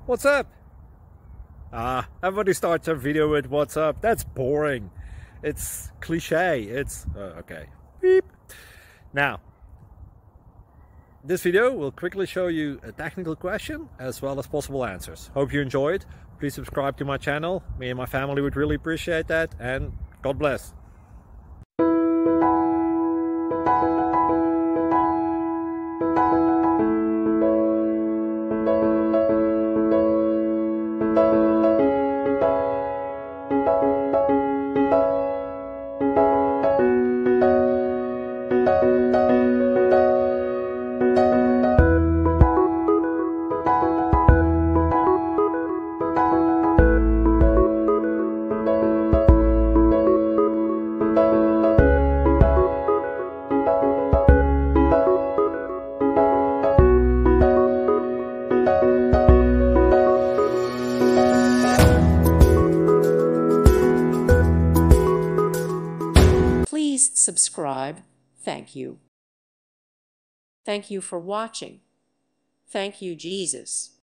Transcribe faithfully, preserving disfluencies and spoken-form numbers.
What's up? Ah, everybody starts their video with what's up. That's boring. It's cliche. It's uh, okay. Beep. Now, this video will quickly show you a technical question as well as possible answers. Hope you enjoyed. Please subscribe to my channel. Me and my family would really appreciate that, and God bless. Please subscribe. Thank you. Thank you for watching. Thank you, Jesus.